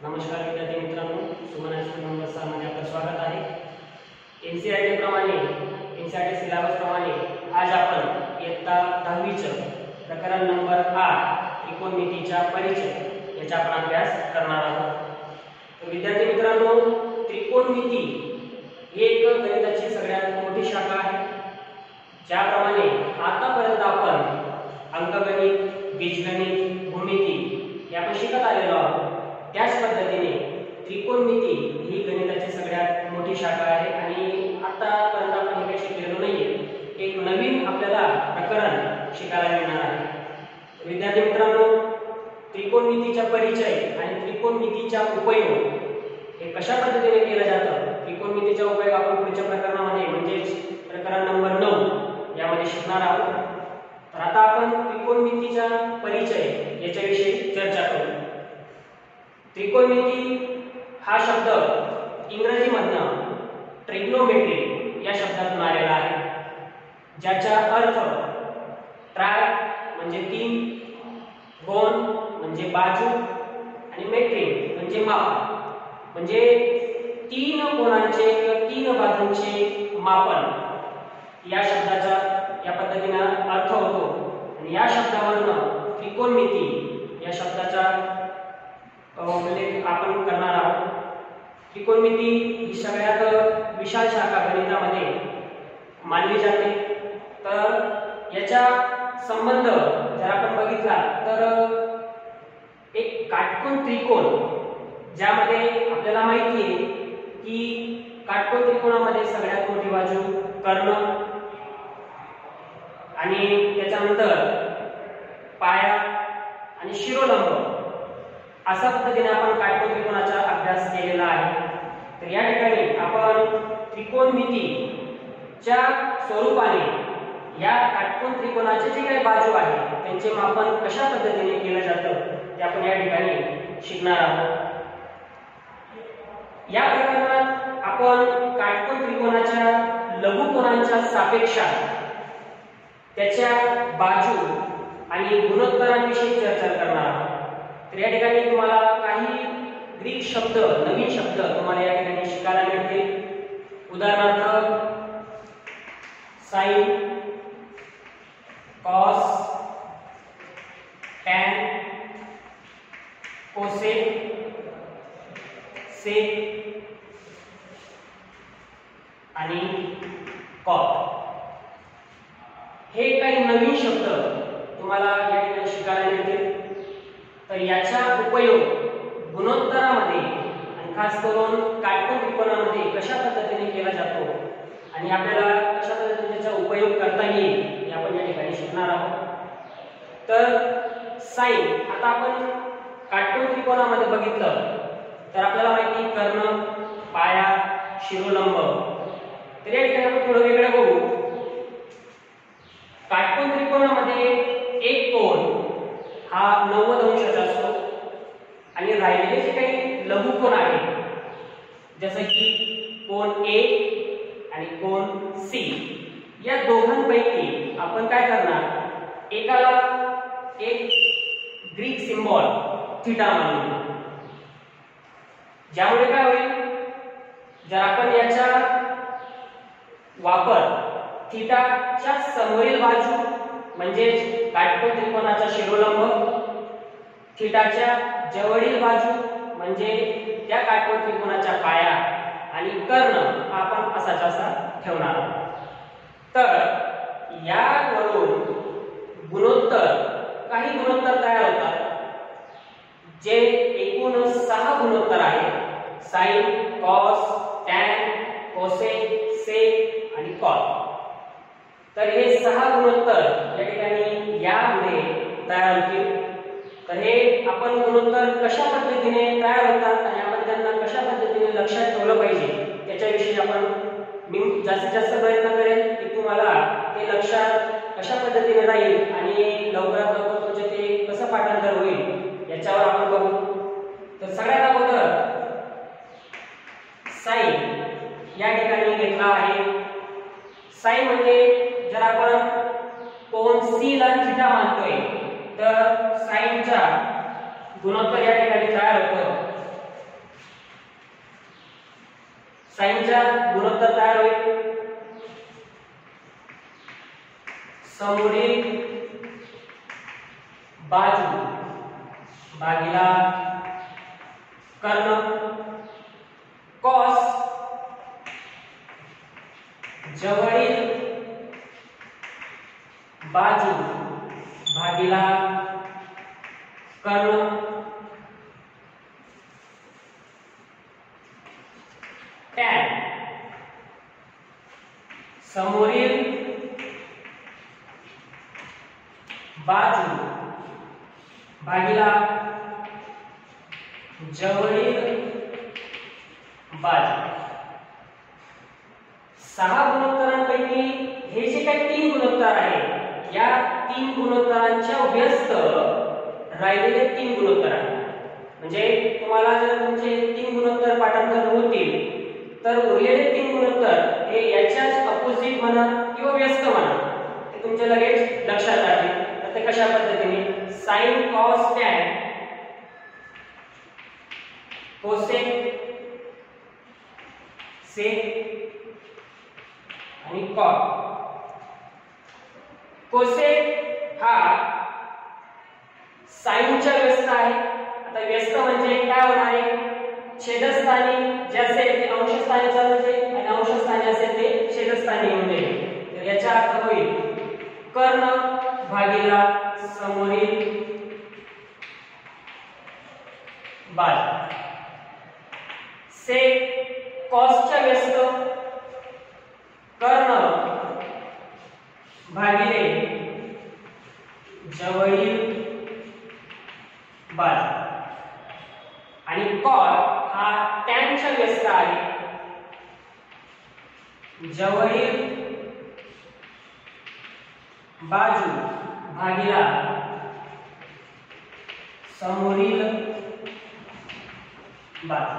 नमस्कार विद्यार्थी मित्रांनो, सुमन हायस्कूल नंबर 6 मध्ये आपलं स्वागत आहे। एनसीईआरटी प्रमाणे एनसीईआरटी सिलेबस प्रमाणे आज आपण इयत्ता 10वी चे प्रकरण नंबर 8 त्रिकोणमितीचा परिचय याचा आपण अभ्यास करणार आहोत। तर विद्यार्थी मित्रांनो, त्रिकोणमिती ही एक गणिताची सगळ्यात मोठी शाखा आहे। ज्याप्रमाणे आतापर्यंत आपण अंकगणित, बीजगणित, भूमिती हे आपण शिकत आलेलो आहोत, त्याच पद्धतीने त्रिकोणमिती ही गणिताची सगळ्यात मोठी शाखा आहे आणि आतापर्यंत आपण हे काही शिकलेलो नाहीये। एक नवीन आपल्याला प्रकरण शिकायला मिळणार आहे। विद्यार्थी मित्रांनो, त्रिकोणमितीचा परिचय आणि त्रिकोणमितीचा उपयोग हे कशा पद्धतीने केला जातं, त्रिकोणमितीचा उपयोग आपण पुढच्या प्रकरणामध्ये म्हणजेच प्रकरण नंबर 9 यामध्ये शिकणार आहोत। तर आता आपण त्रिकोणमितीचा परिचय याच्याविषयी चर्चा करू। त्रिकोणमिती हा शब्द इंग्रजीमधून ट्रिग्नोमेट्री या शब्दातून आलेला आहे, ज्याचा अर्थ ट्राय म्हणजे तीन, कोन म्हणजे बाजू आणि मेट्री म्हणजे माप, म्हणजे तीन कोणांचे किंवा तीन बाजूंचे मापन या शब्दाचा या पद्धतीने अर्थ होतो। आणि या शब्दावरून त्रिकोणमिती या शब्दाचा आपण करणार आहोत। त्रिकोणमिती ही सगळ्यात विशाल शाखा गणितामध्ये मानली जाते। तर याचा संबंध जर आपण बघितला तर एक काटकोन त्रिकोण, ज्यामध्ये आपल्याला माहिती आहे की काटकोन त्रिकोणामध्ये सगळ्यात मोठी बाजू कर्ण आणि त्याच्यानंतर पाया आणि शिरोलंब अशा पद्धतीने आपण काटकोन त्रिकोणाचा अभ्यास केलेला आहे। तर या ठिकाणी आपण त्रिकोणमितीच्या स्वरूपाने या काटकोन त्रिकोणाचे जे काही बाजू आहे त्यांचे मापन कशा पद्धतीने केलं जातं ते आपण या ठिकाणी शिकणार आहोत। या प्रकरणात आपण काटकोन त्रिकोणाच्या लघुकोनांच्या सापेक्षात त्याच्या बाजू आणि गुणोत्तरांविषयी चर्चा करणार आहोत। तर या ठिकाणी तुम्हाला काही ग्रीक शब्द, नवीन शब्द तुम्हाला या ठिकाणी शिकायला मिळतील। उदाहरणार्थ sine, cos, tan, cosec, sec आणि कॉट हे काही नवीन शब्द तुम्हाला या ठिकाणी शिकायला मिळतील। तर याचा उपयोग गुणोत्तरामध्ये आणि खास करून काटकोन त्रिकोणामध्ये कशा पद्धतीने केला जातो आणि आपल्याला कशा पद्धतीने त्याचा उपयोग करता येईल हे आपण या ठिकाणी शिकणार आहोत। तर साइन, आता आपण काटकोन त्रिकोणामध्ये बघितलं तर आपल्याला माहिती कर्ण, पाया, शिरोलंब। तर या ठिकाणी आपण थोडं वेगळं बघू। काटकोन त्रिकोणामध्ये एक कोन हा 90 अंशाचा असतो आणि राहिलेले जे काही लघुकोन आहे जसं की कोन ए आणि कोन सी, या दोघांपैकी आपण काय करणार, एकाला एक ग्रीक सिम्बॉल थीटा मानू, ज्यामुळे काय होईल, जर आपण याचा वापर थीटाच्या समोरील बाजू म्हणजे काटकोन त्रिकोणाचा शिरोलंब, थीटाच्या जवळील बाजू म्हणजे त्या काटकोन त्रिकोणाचा पाया आणि कर्ण आपण असाचा असा ठेवणार आहोत। तर यावरून गुणोत्तर, काही गुणोत्तर तयार होतात, जे एकूण 6 गुणोत्तर आहेत, sine, cos, tan, cosec, sec आणि कॉट। तर हे 6 गुणोत्तर या ठिकाणी यामुळे तयार होतील। तर हे आपण गुणोत्तर कशा पद्धतीने तयार होतात आणि आपण त्यांना कशा पद्धतीने लक्षात ठेवलं पाहिजे त्याच्याविषयी आपण मी जास्तीत जास्त प्रयत्न करेन की तुम्हाला ते लक्षात कशा पद्धतीने राहील आणि लवकरात लवकर तुमचे ते कसं पाठांतर होईल याच्यावर आपण बघू। तर सगळ्यात अगोदर साइन या ठिकाणी घेतला आहे। साइन म्हणजे जर आपण कोन सी ला थीटा मानतोय तर साइनचा गुणोत्तर या ठिकाणी तयार होतं साइनचा गुणोत्तर तयार होईल समोरील बाजू भागिला कर्ण कॉस जवळील बाजू भागिला कर्ण टॅन समोरील बाजू भागिला जवळील बाजू. 6 गुणोत्तरांपैकी हे जे काही 3 गुणोत्तर आहे या 3 गुणोत्तरांच्या व्यस्त राहिलेले 3 गुणोत्तर आहेत. म्हणजे तुम्हाला जर तुमचे 3 गुणोत्तर पाठांतर होतील तर उरलेले 3 गुणोत्तर हे याच्याच अपोजिट म्हणा किंवा व्यस्त म्हणा ते तुमच्या लगेच लक्षात राहतील. तर ते कशा पद्धतीने sin cos tan cosec sec आणि cot. कोसेक हा साइनच्या व्यस्त आहे. आता व्यस्त म्हणजे काय होणार आहे छेदस्थानी जे असेल ते अंशस्थानी चालू जाईल आणि अंशस्थानी असेल ते छेदस्थानी येऊन जाईल. तर याचा अर्थ होईल कर्ण भागिला समोरील बाजू. सेक कॉसच्या व्यस्त कर्ण भागिले जवळील बाजू आणि कॉट हा टॅनच्या व्यस्त आहे जवळील बाजू भागिला समोरील बाजू.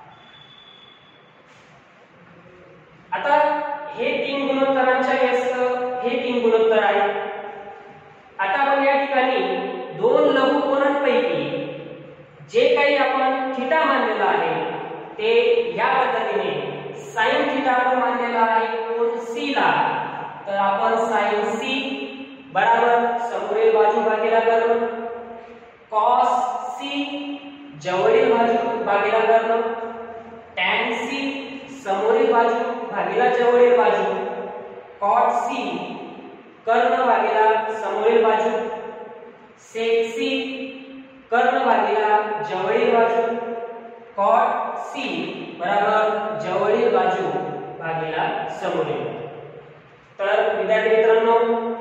आता हे 3 गुणोत्तरांच्या व्यस्त हे 3 गुणोत्तर आहेत. आता आपण या ठिकाणी 2 लघुकोनांपैकी जे काही आपण थीटा मानलेला आहे ते या पद्धतीने sin थीटा आपण मानलेला आहे कोन C ला. तर आपण sin C बराबर समोरील बाजू भागिला कर्ण cos C जवळील बाजू भागिला कर्ण tan C समोरील बाजू भागिला जवळील बाजू cot C कर्ण भागिला समोरील बाजू sec C कर्ण भागिला जवळील बाजू cot C बराबर जवळील बाजू भागिला समोरील. तर विद्यार्थी मित्रांनो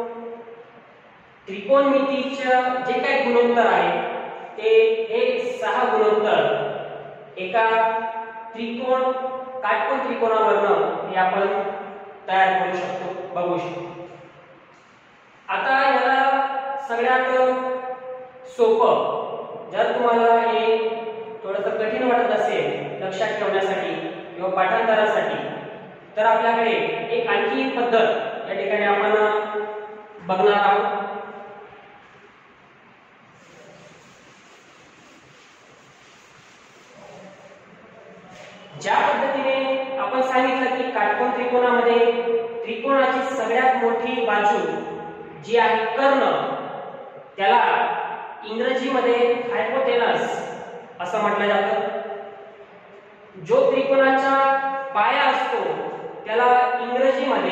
त्रिकोणमितीच्या जे काही गुणोत्तर आहे ते हे 6 गुणोत्तर एका त्रिकोण काटकोन त्रिकोणावरून हे आपण तयार करू शकतो बघू शकतो. आता याला सगळ्यात सोपं जर तुम्हाला हे थोडंसं कठीण वाटत असेल लक्षात ठेवण्यासाठी किंवा पाठांतरासाठी तर आपल्याकडे एक आणखी पद्धत या ठिकाणी आपण बघणार आहोत. ज्या पद्धतीने आपण सांगितलं की काटकोन त्रिकोणामध्ये त्रिकोणाची सगळ्यात मोठी बाजू जी आहे कर्ण त्याला इंग्रजीमध्ये हायपोटेनस असं म्हटलं जातं. जो त्रिकोणाचा पाया असतो त्याला इंग्रजीमध्ये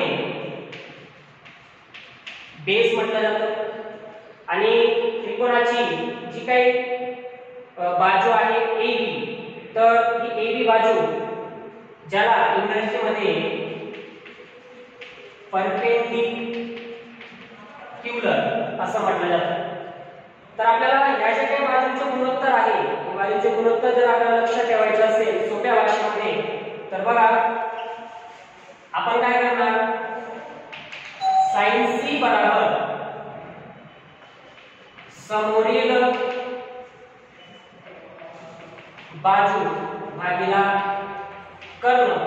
बेस म्हटलं जातं आणि त्रिकोणाची जी काही बाजू आहे AB तर ही AB बाजू ज्याला इंग्रजीमध्ये परपेंडिक्युलर असं म्हटलं जातं. तर आपल्याला या ज्या काही बाजूंचे गुणोत्तर आहे बाजूचे गुणोत्तर जर आपल्याला लक्षात ठेवायचे असेल सोप्या भाषेमध्ये तर बघा आपण काय करणार sin C बराबर समोरील बाजू भागिला कर्ण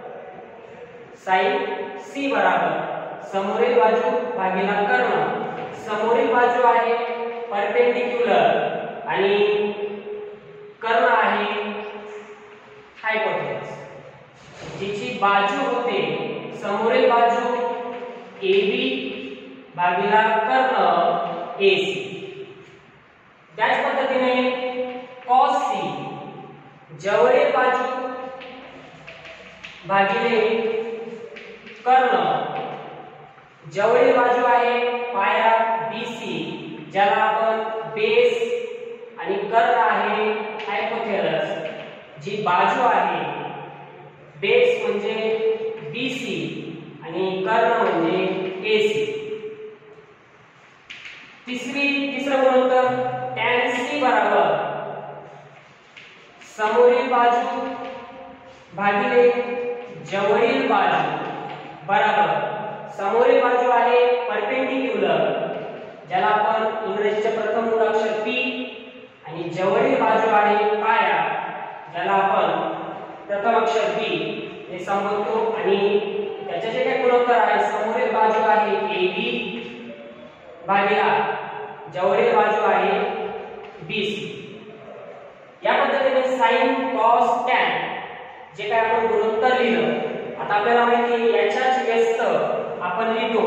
sin C बराबर समोरील बाजू भागिला कर्ण. समोरील बाजू आहे परपेंडिक्युलर आणि कर्ण आहे हायपोटेनस. जी बाजू होते समोरील बाजू AB भागिला कर्ण AC, त्याच पद्धतीने cos C जवळील बाजू भागिले कर्ण, जवळील बाजू आहे पाया BC ज्याला आपण बेस आणि कर्ण आहे हायपोथेलस, जी बाजू आहे बेस म्हणजे BC आणि कर्ण म्हणजे AC. तिसरं गुणोत्तर tan C बराबर समोरील बाजू भागिले जवळील बाजू बराबर समोरील बाजू आहे परपेंडिक्युलर ज्याला आपण इंग्रजीचे प्रथम मूळाक्षर P आणि जवळील बाजू आहे पाया ज्याला आपण प्रथम अक्षर B हे संबोधतो आणि त्याचे जे काही गुणोत्तर आहे समोरील बाजू आहे AB भागिला जवळील बाजू आहे BC. या पद्धतीने sin cos tan जे काय आपण गुणोत्तर लिहिलं, आता आपल्याला माहिती आहे याच्याच व्यस्त आपण लिहितो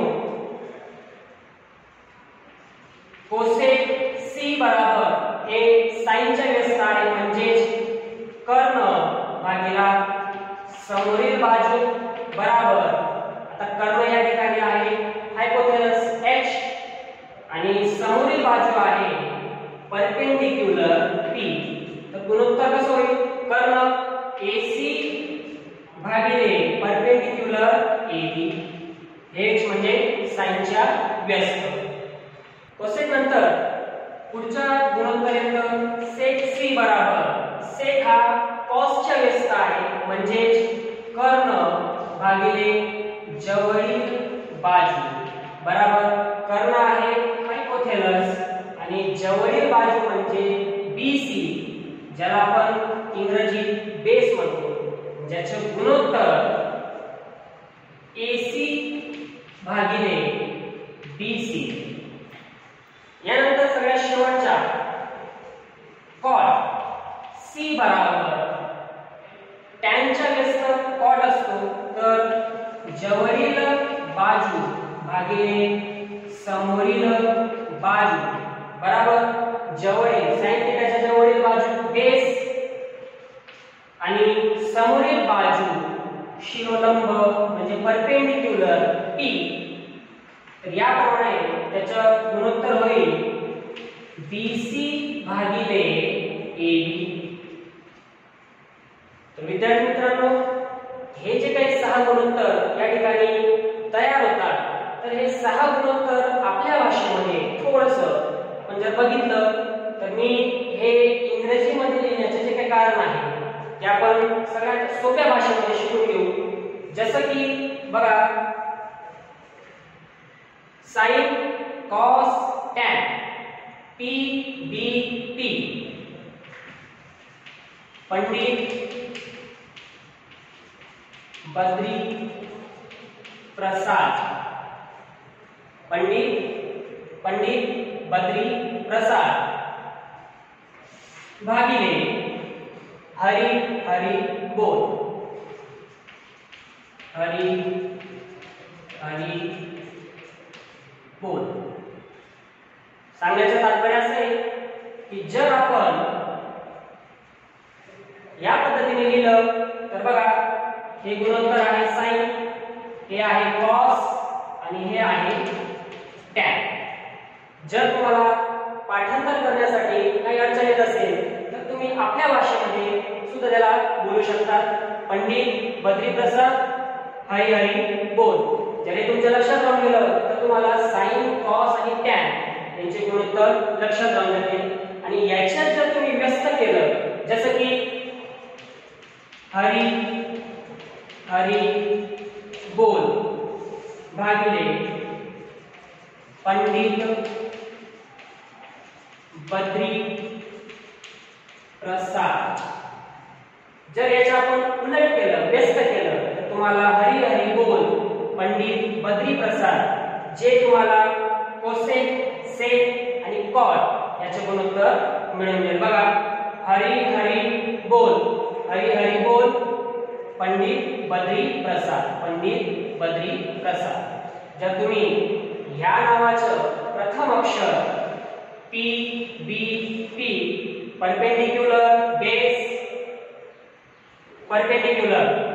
कोसेक C बराबर हे sin च्या व्यस्त आहे म्हणजे कर्ण भागिला समोरील बाजू बराबर, आता कर्ण या ठिकाणी आहे हायपोथेलस H आणि समोरील बाजू आहे परपेंडिक्युलर P. तर गुणोत्तर कसं होईल, कर्ण AC भागिले परपेंडिक्युलर AB, हेच म्हणजे sin च्या व्यस्त. कोसेक नंतर पुढचा गुणोत्तर येतं sec C बराबर sec हा cos च्या व्यस्त आहे म्हणजे कर्ण भागिले जवळील बाजू बराबर कर्ण आहे हायपोथेलस आणि जवळील बाजू म्हणजे BC ज्याला आपण इंग्रजीत बेस म्हणतो, ज्याचे गुणोत्तर AC भागिले BC. यानंतर सगळ्यात शेवटचा cot C बराबर tan च्या व्यस्त cot असतो तर जवळील बाजू भागिले समोरील बाजू बराबर जवळील sin थीटाच्या जवळील बाजू बेस आणि समोरील बाजू शिरोलंब म्हणजे परपेंडिक्युलर P. तर याप्रमाणे त्याचं गुणोत्तर होईल BC भागिले AB. तर विद्यार्थी मित्रांनो, हे जे काही 6 गुणोत्तर या ठिकाणी तयार होतात तर हे 6 गुणोत्तर आपल्या भाषेमध्ये थोडंसं आपण जर बघितलं तर मी हे इंग्रजीमध्ये लिहिण्याचे जे काही कारण आहे ते आपण सगळ्यात सोप्या भाषेमध्ये शिकून घेऊ. जसं की बघा sin cos tan PBP, Pandit Badri Prasad, Pandit Badri Prasad भागिले हरी बोल, हरी बोल. सांगण्याचं तात्पर्य असं आहे की जर आपण या पद्धतीने लिहिलं तर बघा हे गुणोत्तर आहे sin, हे आहे cos आणि हे आहे tan. जर तुम्हाला पाठांतर करण्यासाठी काही अडचण येत असेल तर तुम्ही आपल्या भाषेमध्ये सुद्धा त्याला बोलू शकता. पंडित बद्री प्रसाद हरी बोल. जरी तुमच्या लक्षात राहून गेलं तर तुम्हाला sin, cos आणि tan यांचे गुणोत्तर लक्षात राहून जाते आणि याच्यात जर तुम्ही व्यस्त केलं जसं की हरी बोल भागिले पंडित बद्री प्रसाद, जर याच्या आपण उलट केलं व्यस्त केलं तर तुम्हाला हरी बोल पंडित बद्री प्रसाद जे तुम्हाला कोसेक सेक आणि कॉट याचे गुणोत्तर मिळून येईल. बघा हरी बोल पंडित बद्री प्रसाद, पंडित बद्री प्रसाद. जर तुम्ही ह्या नावाचं प्रथम अक्षर P B P perpendicular base perpendicular